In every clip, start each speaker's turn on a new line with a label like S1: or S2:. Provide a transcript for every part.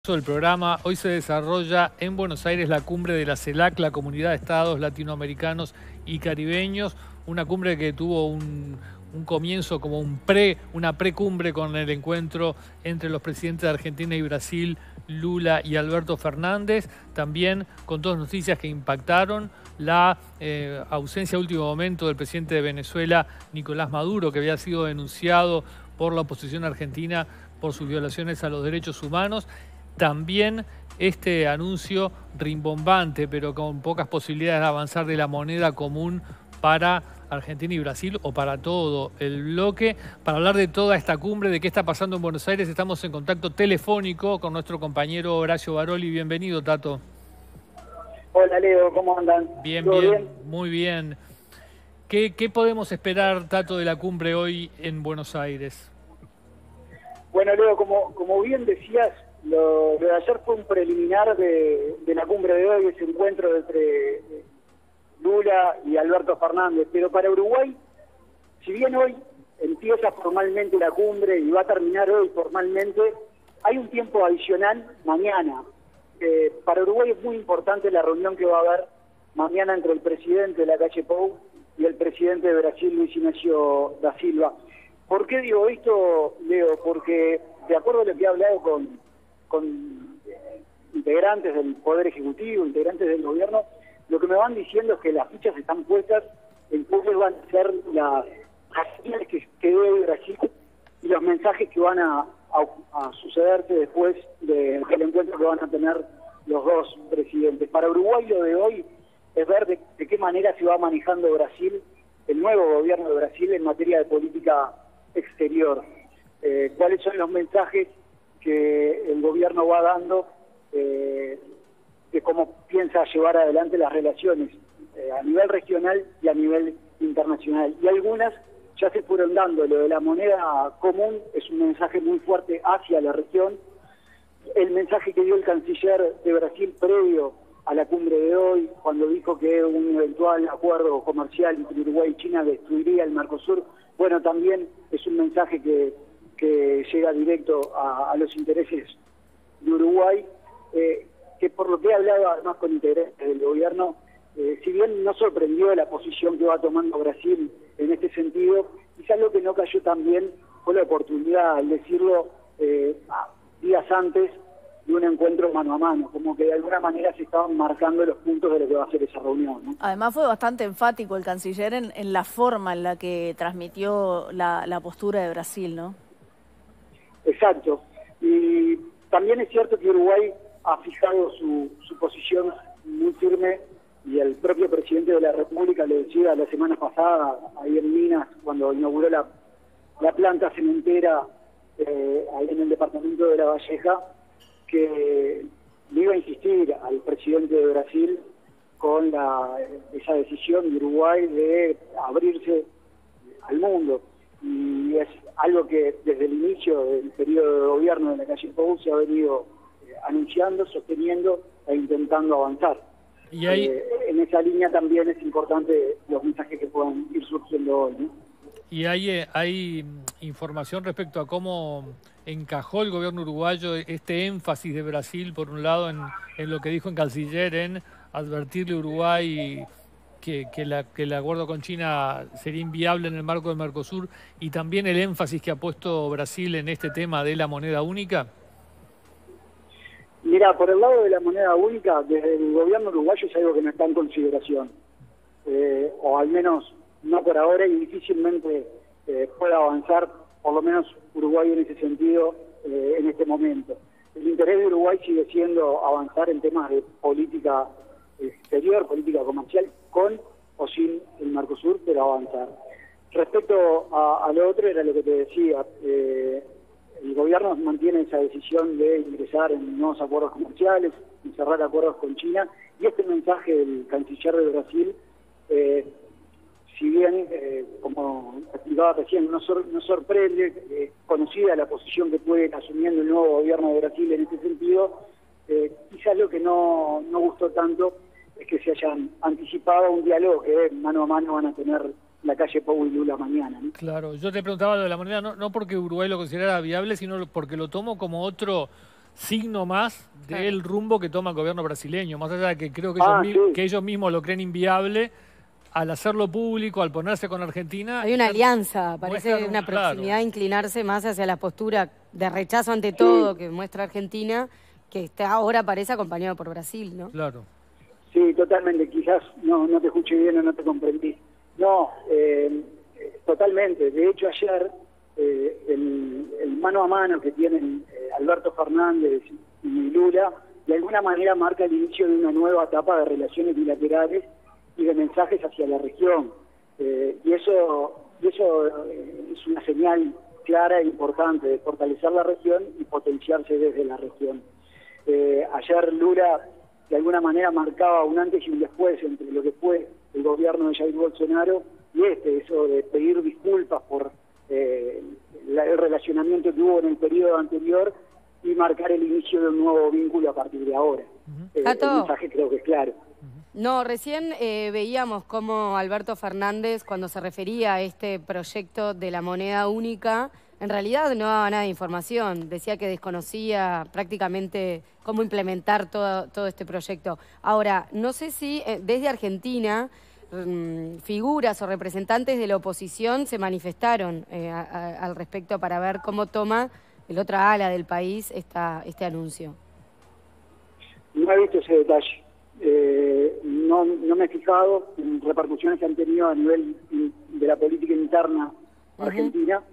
S1: Del programa. Hoy se desarrolla en Buenos Aires la cumbre de la CELAC, la Comunidad de Estados Latinoamericanos y Caribeños, una cumbre que tuvo un comienzo como una precumbre con el encuentro entre los presidentes de Argentina y Brasil, Lula y Alberto Fernández, también con dos noticias que impactaron: la ausencia a último momento del presidente de Venezuela, Nicolás Maduro, que había sido denunciado por la oposición argentina por sus violaciones a los derechos humanos. También este anuncio rimbombante, pero con pocas posibilidades de avanzar, de la moneda común para Argentina y Brasil, o para todo el bloque. Para hablar de toda esta cumbre, de qué está pasando en Buenos Aires, estamos en contacto telefónico con nuestro compañero Horacio Baroli. Bienvenido, Tato.
S2: Hola, Leo, ¿cómo andan?
S1: Bien,
S2: ¿Todo bien?
S1: Muy bien. ¿Qué podemos esperar, Tato, de la cumbre hoy en Buenos Aires?
S2: Bueno, Leo, como bien decías, lo de ayer fue un preliminar de la cumbre de hoy, ese encuentro entre Lula y Alberto Fernández. Pero para Uruguay, si bien hoy empieza formalmente la cumbre y va a terminar hoy formalmente, hay un tiempo adicional mañana. Para Uruguay es muy importante la reunión que va a haber mañana entre el presidente de la calle Pou y el presidente de Brasil, Luis Inácio da Silva. ¿Por qué digo esto, Leo? Porque de acuerdo a lo que he hablado con integrantes del Poder Ejecutivo, integrantes del gobierno, lo que me van diciendo es que las fichas están puestas en cuáles van a ser las señales que debe Brasil y los mensajes que van a sucederse después del encuentro que van a tener los dos presidentes. Para Uruguay lo de hoy es ver de qué manera se va manejando Brasil, el nuevo gobierno de Brasil, en materia de política exterior. Cuáles son los mensajes que el gobierno va dando de cómo piensa llevar adelante las relaciones a nivel regional y a nivel internacional. Y algunas ya se fueron dando. Lo de la moneda común es un mensaje muy fuerte hacia la región. El mensaje que dio el canciller de Brasil previo a la cumbre de hoy, cuando dijo que un eventual acuerdo comercial entre Uruguay y China destruiría el Mercosur, bueno, también es un mensaje que llega directo a los intereses de Uruguay, que por lo que he hablado además con integrantes del gobierno, si bien no sorprendió la posición que va tomando Brasil en este sentido, quizás lo que no cayó también fue la oportunidad, al decirlo días antes de un encuentro mano a mano, como que de alguna manera se estaban marcando los puntos de lo que va a ser esa reunión, ¿no?
S3: Además fue bastante enfático el canciller en la forma en la que transmitió la postura de Brasil, ¿no?
S2: Exacto. Y también es cierto que Uruguay ha fijado su posición muy firme, y el propio presidente de la República lo decía la semana pasada, ahí en Minas, cuando inauguró la planta cementera ahí en el departamento de La Valleja, que le iba a insistir al presidente de Brasil con esa decisión de Uruguay de abrirse al mundo. Y es algo que desde el inicio del periodo de gobierno de la calle Pou se ha venido anunciando, sosteniendo e intentando avanzar.
S1: Y ahí,
S2: en esa línea también es importante los mensajes que puedan ir surgiendo hoy, ¿no?
S1: Y hay información respecto a cómo encajó el gobierno uruguayo este énfasis de Brasil, por un lado, en lo que dijo el canciller, en advertirle a Uruguay que el acuerdo con China sería inviable en el marco del Mercosur, y también el énfasis que ha puesto Brasil en este tema de la moneda única.
S2: Mira, por el lado de la moneda única, desde el gobierno uruguayo es algo que no está en consideración, o al menos no por ahora, y difícilmente pueda avanzar, por lo menos Uruguay en ese sentido, en este momento. El interés de Uruguay sigue siendo avanzar en temas de política exterior, política comercial, con o sin el Mercosur, pero avanzar. Respecto a lo otro, era lo que te decía, el gobierno mantiene esa decisión de ingresar en nuevos acuerdos comerciales, en cerrar acuerdos con China, y este mensaje del canciller de Brasil, si bien, como explicaba recién, no sorprende, conocida la posición que puede ir asumiendo el nuevo gobierno de Brasil en este sentido, quizás lo que no gustó tanto es que se hayan anticipado un diálogo que mano a mano van a tener la calle Pou y Lula mañana, ¿no?
S1: Claro, yo te preguntaba lo de la moneda, no porque Uruguay lo considerara viable, sino porque lo tomo como otro signo más del rumbo que toma el gobierno brasileño, más allá de que creo que, que ellos mismos lo creen inviable. Al hacerlo público, al ponerse con Argentina...
S4: Hay una alianza, parece una proximidad, inclinarse más hacia la postura de rechazo ante todo que muestra Argentina, que ahora parece acompañado por Brasil, ¿no?
S1: Claro.
S2: Sí, totalmente. Quizás no te escuché bien o no te comprendí. No, totalmente. De hecho, ayer el mano a mano que tienen Alberto Fernández y Lula, de alguna manera marca el inicio de una nueva etapa de relaciones bilaterales y de mensajes hacia la región. Y eso es una señal clara e importante de fortalecer la región y potenciarse desde la región. Ayer Lula de alguna manera marcaba un antes y un después entre lo que fue el gobierno de Jair Bolsonaro y eso de pedir disculpas por el relacionamiento que hubo en el periodo anterior y marcar el inicio de un nuevo vínculo a partir de ahora. El mensaje creo que es claro.
S4: No, recién veíamos cómo Alberto Fernández, cuando se refería a este proyecto de la moneda única, en realidad no daba nada de información. Decía que desconocía prácticamente cómo implementar todo este proyecto. Ahora, no sé si desde Argentina figuras o representantes de la oposición se manifestaron al respecto para ver cómo toma el otra ala del país este anuncio.
S2: No he visto ese detalle. No me he fijado en repercusiones que han tenido a nivel de la política interna argentina,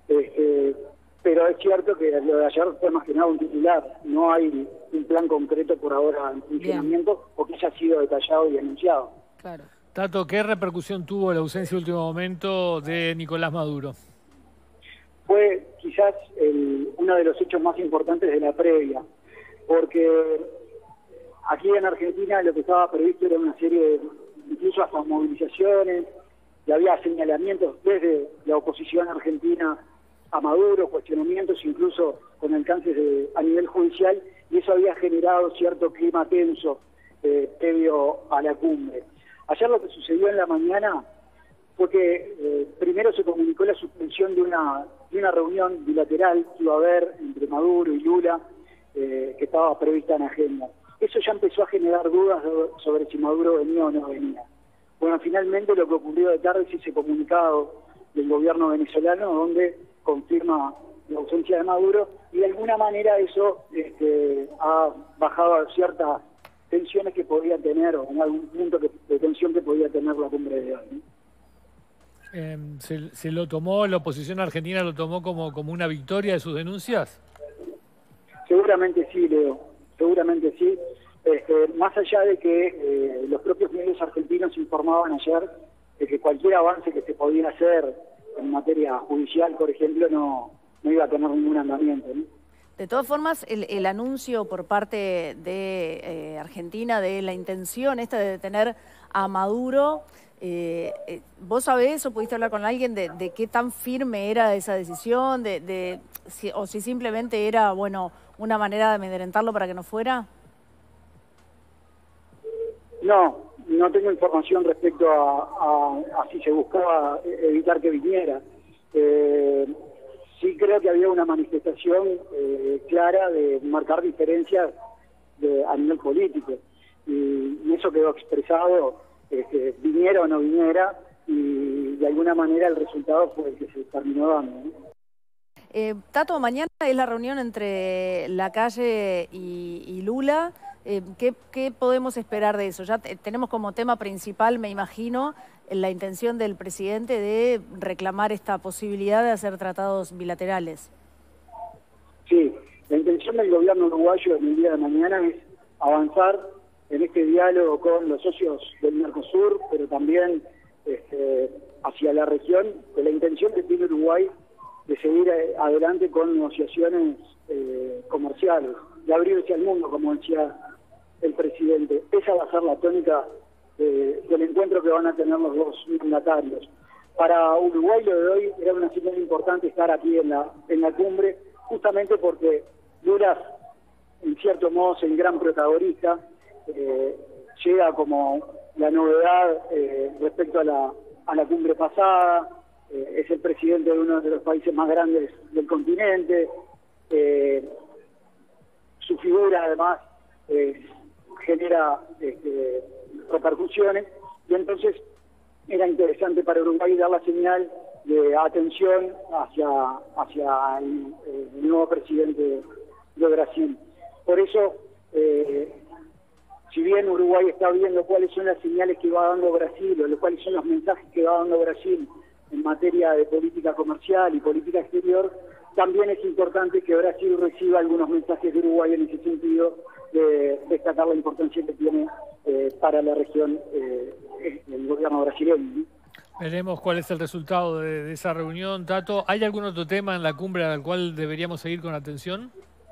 S2: pero es cierto que lo de ayer fue más que nada un titular. No hay un plan concreto por ahora en funcionamiento o que haya sido detallado y anunciado.
S4: Claro.
S1: Tato, ¿qué repercusión tuvo la ausencia en último momento de Nicolás Maduro?
S2: Fue quizás uno de los hechos más importantes de la previa, porque aquí en Argentina lo que estaba previsto era una serie de, incluso hasta movilizaciones, y había señalamientos desde la oposición argentina a Maduro, cuestionamientos incluso con alcances a nivel judicial, y eso había generado cierto clima tenso previo a la cumbre. Ayer lo que sucedió en la mañana fue que primero se comunicó la suspensión de una reunión bilateral que iba a haber entre Maduro y Lula, que estaba prevista en agenda. Eso ya empezó a generar dudas sobre si Maduro venía o no venía. Bueno, finalmente lo que ocurrió de tarde es ese comunicado del gobierno venezolano donde confirma la ausencia de Maduro y de alguna manera eso ha bajado ciertas tensiones que podía tener o en algún punto de tensión que podía tener la cumbre de hoy, ¿no?
S1: ¿Se lo tomó, la oposición argentina lo tomó como una victoria de sus denuncias?
S2: Seguramente sí, Leo, seguramente sí. Más allá de que los propios medios argentinos informaban ayer de que cualquier avance que se podía hacer en materia judicial, por ejemplo, no iba a tener ningún andamiento, ¿no?
S3: De todas formas, el anuncio por parte de Argentina de la intención esta de detener a Maduro, ¿vos sabés o pudiste hablar con alguien de qué tan firme era esa decisión, o si simplemente era, bueno, una manera de amedrentarlo para que no fuera?
S2: No tengo información respecto a si se buscaba evitar que viniera. Sí creo que había una manifestación clara de marcar diferencias a nivel político. Y eso quedó expresado, viniera o no viniera, y de alguna manera el resultado fue el que se terminó dando, ¿no?
S3: Tato, mañana es la reunión entre Lacalle y Lula. ¿Qué podemos esperar de eso? Ya tenemos como tema principal, me imagino, la intención del presidente de reclamar esta posibilidad de hacer tratados bilaterales.
S2: Sí, la intención del gobierno uruguayo en el día de mañana es avanzar en este diálogo con los socios del Mercosur, pero también hacia la región, de la intención que tiene Uruguay de seguir adelante con negociaciones comerciales, de abrirse al mundo, como decía el presidente. Esa va a ser la tónica del encuentro que van a tener los dos mandatarios. Para Uruguay lo de hoy era una señal importante estar aquí en la cumbre, justamente porque Lula, en cierto modo, es el gran protagonista, llega como la novedad respecto a la cumbre pasada, es el presidente de uno de los países más grandes del continente. su figura además genera repercusiones, y entonces era interesante para Uruguay dar la señal de atención hacia el nuevo presidente de Brasil. Por eso, si bien Uruguay está viendo cuáles son las señales que va dando Brasil, o cuáles son los mensajes que va dando Brasil en materia de política comercial y política exterior, también es importante que Brasil reciba algunos mensajes de Uruguay en ese sentido, de destacar la importancia que tiene para la región el gobierno brasileño.
S1: Veremos cuál es el resultado de esa reunión, Tato. ¿Hay algún otro tema en la cumbre al cual deberíamos seguir con atención?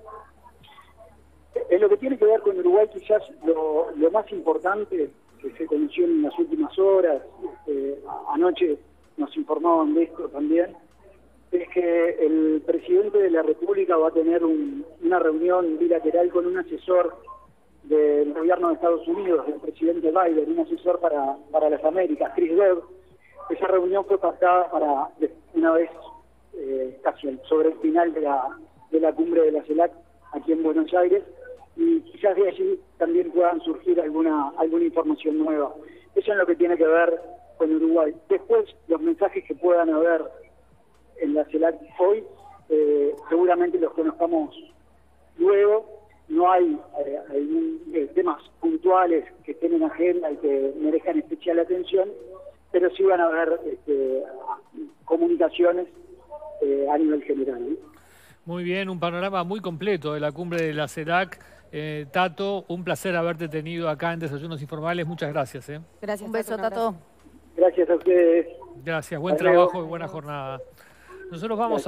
S2: En lo que tiene que ver con Uruguay, quizás lo más importante que se conoció en las últimas horas, anoche nos informaban de esto también, es que el presidente de la República va a tener una reunión bilateral con un asesor del gobierno de Estados Unidos, del presidente Biden, un asesor para las Américas, Chris Webb. Esa reunión fue pactada para una vez casi sobre el final de la cumbre de la CELAC aquí en Buenos Aires, y quizás de allí también puedan surgir alguna información nueva. Eso es lo que tiene que ver con Uruguay. Después, los mensajes que puedan haber en la CELAC hoy, seguramente los conozcamos luego. No hay temas puntuales que estén en agenda y que merezcan especial atención, pero sí van a haber comunicaciones a nivel general, ¿eh?
S1: Muy bien, un panorama muy completo de la cumbre de la CELAC. Tato, un placer haberte tenido acá en Desayunos Informales. Muchas gracias.
S3: Gracias, un beso, Tato.
S2: Gracias a ustedes.
S1: Gracias, buen trabajo y buena jornada. Nosotros vamos a